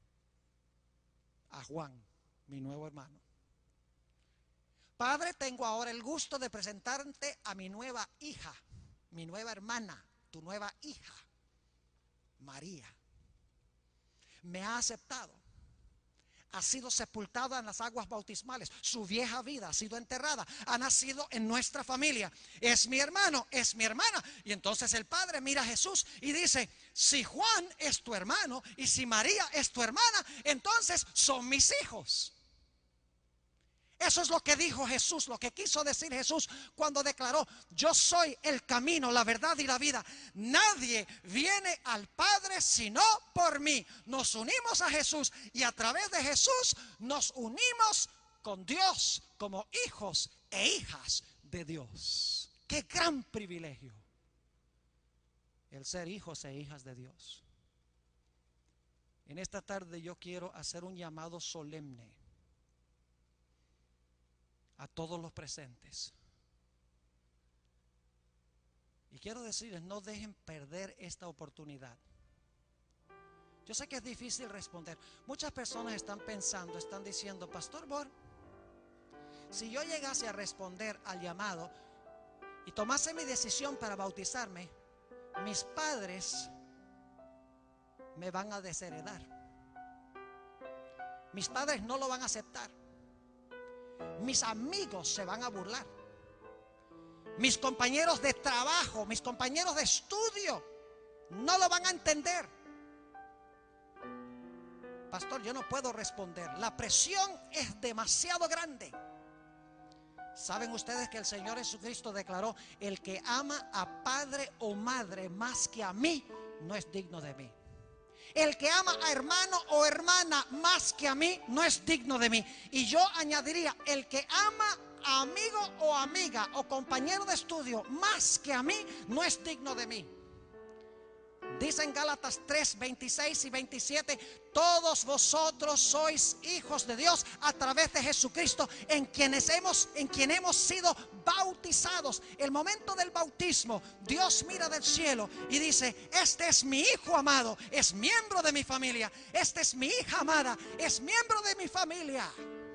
a Juan, mi nuevo hermano. Padre, tengo ahora el gusto de presentarte a mi nueva hija, mi nueva hermana, tu nueva hija, María. Me ha aceptado, ha sido sepultada en las aguas bautismales, su vieja vida ha sido enterrada, ha nacido en nuestra familia, es mi hermano, es mi hermana. Y entonces el Padre mira a Jesús y dice: si Juan es tu hermano y si María es tu hermana, entonces son mis hijos. Eso es lo que dijo Jesús, lo que quiso decir Jesús cuando declaró: yo soy el camino, la verdad y la vida. Nadie viene al Padre sino por mí. Nos unimos a Jesús y a través de Jesús nos unimos con Dios como hijos e hijas de Dios. ¡Qué gran privilegio el ser hijos e hijas de Dios! En esta tarde yo quiero hacer un llamado solemne a todos los presentes. Y quiero decirles: no dejen perder esta oportunidad. Yo sé que es difícil responder. Muchas personas están pensando, están diciendo: Pastor Bor, si yo llegase a responder al llamado y tomase mi decisión para bautizarme, mis padres me van a desheredar. Mis padres no lo van a aceptar. Mis amigos se van a burlar. Mis compañeros de trabajo, mis compañeros de estudio no lo van a entender. Pastor, yo no puedo responder. La presión es demasiado grande. ¿Saben ustedes que el Señor Jesucristo declaró: el que ama a padre o madre más que a mí no es digno de mí? El que ama a hermano o hermana más que a mí no es digno de mí. Y yo añadiría: el que ama a amigo o amiga o compañero de estudio más que a mí no es digno de mí. Dice en Gálatas 3, 26 y 27: todos vosotros sois hijos de Dios a través de Jesucristo, en quien hemos sido bautizados. El momento del bautismo, Dios mira del cielo y dice: este es mi hijo amado, es miembro de mi familia. Esta es mi hija amada, es miembro de mi familia.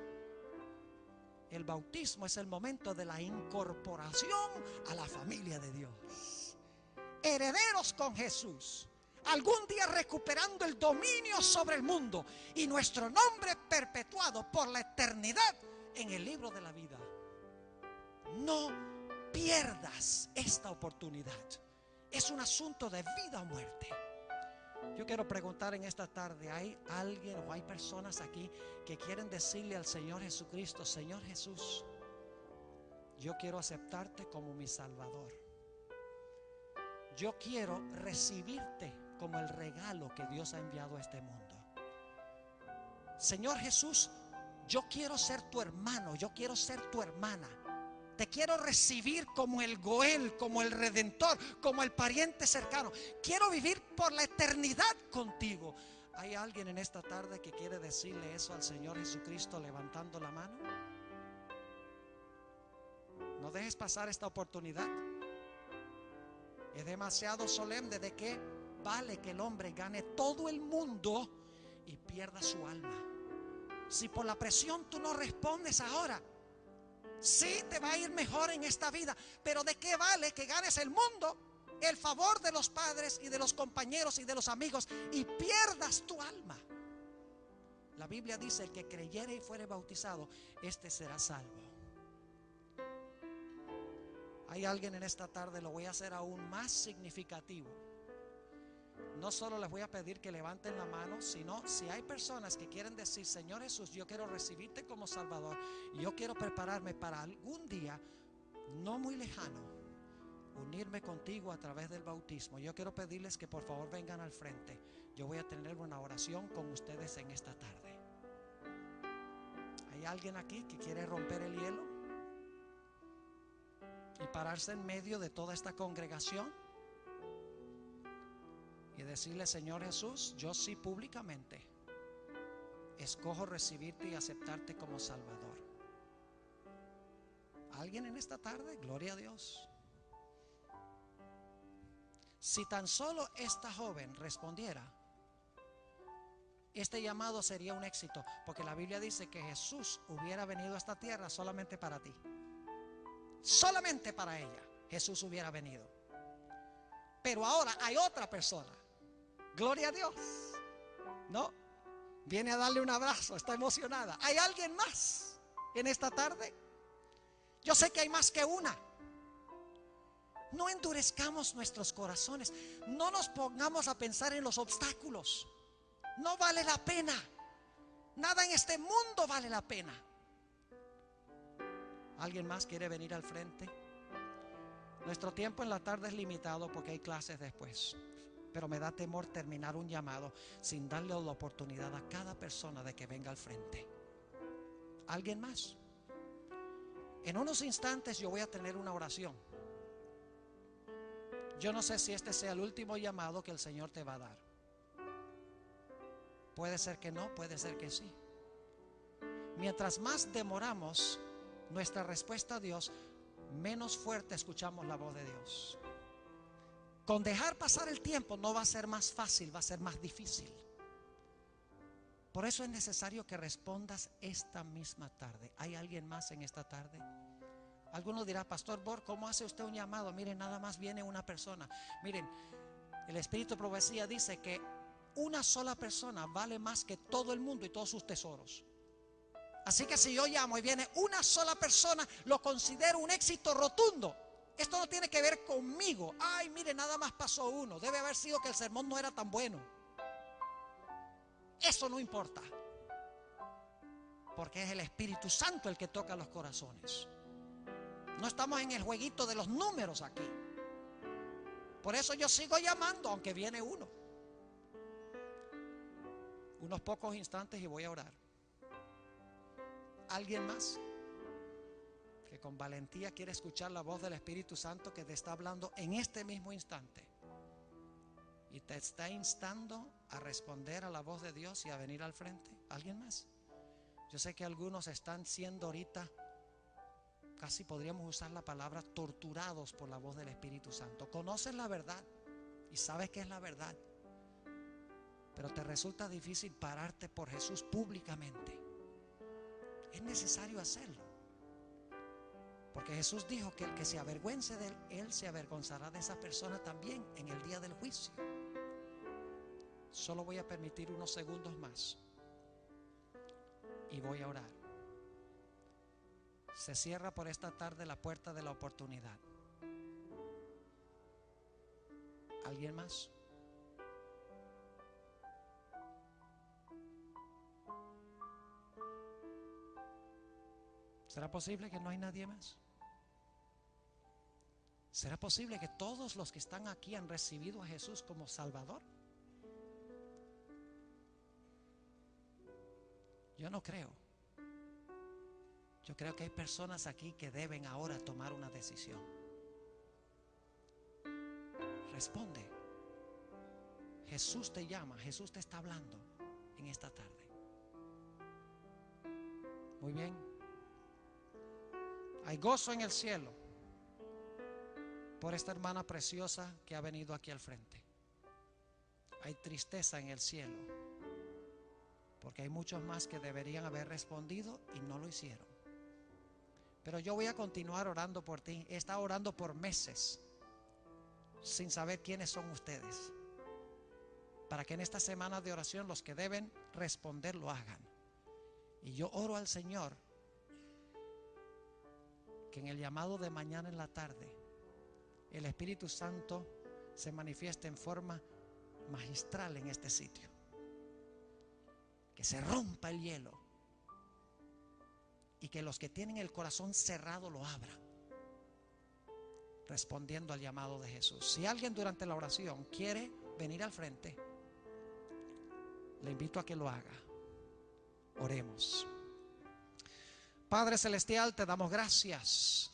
El bautismo es el momento de la incorporación a la familia de Dios. Herederos con Jesús, algún día recuperando el dominio sobre el mundo y nuestro nombre perpetuado por la eternidad en el libro de la vida. No pierdas esta oportunidad. Es un asunto de vida o muerte. Yo quiero preguntar en esta tarde: ¿hay alguien o hay personas aquí que quieren decirle al Señor Jesucristo: Señor Jesús, yo quiero aceptarte como mi Salvador? Yo quiero recibirte como el regalo que Dios ha enviado a este mundo. Señor Jesús, yo quiero ser tu hermano, yo quiero ser tu hermana. Te quiero recibir como el Goel, como el Redentor, como el pariente cercano. Quiero vivir por la eternidad contigo. ¿Hay alguien en esta tarde que quiere decirle eso al Señor Jesucristo levantando la mano? No dejes pasar esta oportunidad. Es demasiado solemne. ¿De qué vale que el hombre gane todo el mundo y pierda su alma? Si por la presión tú no respondes ahora, sí te va a ir mejor en esta vida, pero ¿de qué vale que ganes el mundo, el favor de los padres y de los compañeros y de los amigos, y pierdas tu alma? La Biblia dice: el que creyere y fuere bautizado, este será salvo. Hay alguien en esta tarde, lo voy a hacer aún más significativo. No solo les voy a pedir que levanten la mano, sino si hay personas que quieren decir: Señor Jesús, yo quiero recibirte como Salvador, y yo quiero prepararme para algún día, no muy lejano, unirme contigo a través del bautismo. Yo quiero pedirles que por favor vengan al frente. Yo voy a tener una oración con ustedes en esta tarde. ¿Hay alguien aquí que quiere romper el hielo y pararse en medio de toda esta congregación y decirle: Señor Jesús, yo sí públicamente escojo recibirte y aceptarte como Salvador? ¿Alguien en esta tarde? Gloria a Dios. Si tan solo esta joven respondiera, este llamado sería un éxito, porque la Biblia dice que Jesús hubiera venido a esta tierra solamente para ti. Solamente para ella Jesús hubiera venido. Pero ahora hay otra persona, gloria a Dios, ¿no? Viene a darle un abrazo, está emocionada. ¿Hay alguien más en esta tarde? Yo sé que hay más que una. No endurezcamos nuestros corazones. No nos pongamos a pensar en los obstáculos. No vale la pena. Nada en este mundo vale la pena. ¿Alguien más quiere venir al frente? Nuestro tiempo en la tarde es limitado porque hay clases después, pero me da temor terminar un llamado sin darle la oportunidad a cada persona de que venga al frente. ¿Alguien más? En unos instantes yo voy a tener una oración. Yo no sé si este sea el último llamado que el Señor te va a dar. Puede ser que no, puede ser que sí. Mientras más demoramos nuestra respuesta a Dios, menos fuerte escuchamos la voz de Dios. Con dejar pasar el tiempo no va a ser más fácil, va a ser más difícil. Por eso es necesario que respondas esta misma tarde. ¿Hay alguien más en esta tarde? Alguno dirá: Pastor Bor, ¿cómo hace usted un llamado? Miren, nada más viene una persona. Miren, el Espíritu de Profecía dice que una sola persona vale más que todo el mundo y todos sus tesoros. Así que si yo llamo y viene una sola persona, lo considero un éxito rotundo. Esto no tiene que ver conmigo. Ay, mire, nada más pasó uno. Debe haber sido que el sermón no era tan bueno. Eso no importa, porque es el Espíritu Santo el que toca los corazones. No estamos en el jueguito de los números aquí. Por eso yo sigo llamando, aunque viene uno. Unos pocos instantes y voy a orar. ¿Alguien más que con valentía quiere escuchar la voz del Espíritu Santo que te está hablando en este mismo instante y te está instando a responder a la voz de Dios y a venir al frente? ¿Alguien más? Yo sé que algunos están siendo ahorita, casi podríamos usar la palabra, torturados por la voz del Espíritu Santo. Conoces la verdad y sabes que es la verdad, pero te resulta difícil pararte por Jesús públicamente. Es necesario hacerlo, porque Jesús dijo que el que se avergüence de él, él se avergonzará de esa persona también en el día del juicio. Solo voy a permitir unos segundos más y voy a orar. Se cierra por esta tarde la puerta de la oportunidad. ¿Alguien más? ¿Será posible que no hay nadie más? ¿Será posible que todos los que están aquí han recibido a Jesús como Salvador? Yo no creo. Yo creo que hay personas aquí que deben ahora tomar una decisión. Responde. Jesús te llama, Jesús te está hablando en esta tarde. Muy bien. Hay gozo en el cielo por esta hermana preciosa que ha venido aquí al frente. Hay tristeza en el cielo, porque hay muchos más que deberían haber respondido y no lo hicieron. Pero yo voy a continuar orando por ti. He estado orando por meses sin saber quiénes son ustedes, para que en esta semana de oración los que deben responder lo hagan. Y yo oro al Señor que en el llamado de mañana en la tarde el Espíritu Santo se manifieste en forma magistral en este sitio, que se rompa el hielo y que los que tienen el corazón cerrado lo abran, respondiendo al llamado de Jesús. Si alguien durante la oración quiere venir al frente, le invito a que lo haga. Oremos. Padre Celestial, te damos gracias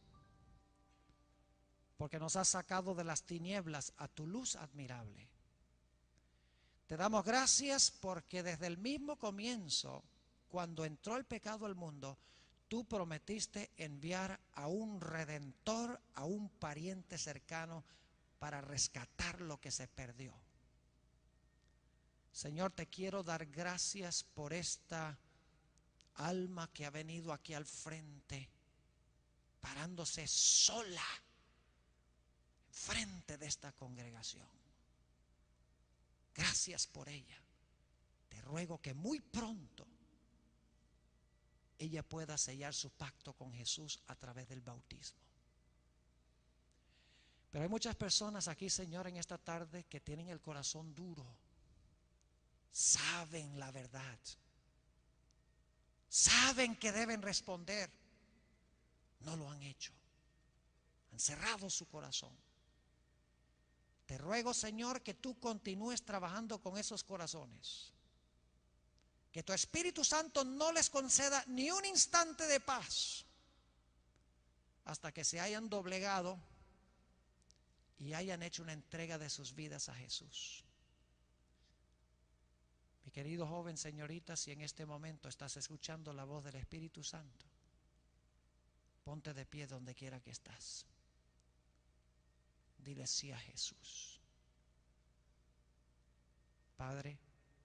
porque nos has sacado de las tinieblas a tu luz admirable. Te damos gracias porque desde el mismo comienzo, cuando entró el pecado al mundo, tú prometiste enviar a un redentor, a un pariente cercano para rescatar lo que se perdió. Señor, te quiero dar gracias por esta alma que ha venido aquí al frente, parándose sola frente de esta congregación. Gracias por ella. Te ruego que muy pronto ella pueda sellar su pacto con Jesús a través del bautismo. Pero hay muchas personas aquí, Señor, en esta tarde que tienen el corazón duro. Saben la verdad. Saben que deben responder. No lo han hecho. Han cerrado su corazón. Te ruego, Señor, que tú continúes trabajando con esos corazones. Que tu Espíritu Santo no les conceda ni un instante de paz hasta que se hayan doblegado y hayan hecho una entrega de sus vidas a Jesús. Mi querido joven, señorita, si en este momento estás escuchando la voz del Espíritu Santo, ponte de pie donde quiera que estás. Dile sí a Jesús. Padre,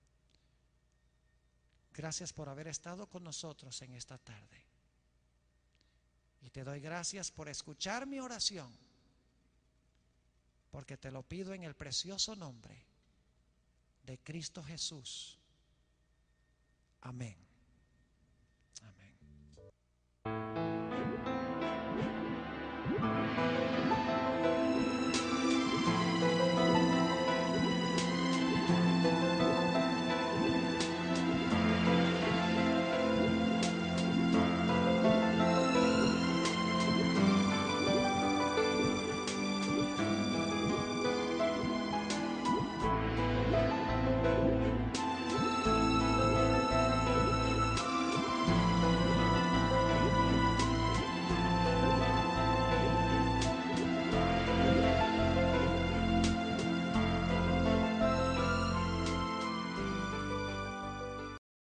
gracias por haber estado con nosotros en esta tarde. Y te doy gracias por escuchar mi oración, porque te lo pido en el precioso nombre de Cristo Jesús. Amén. Amén.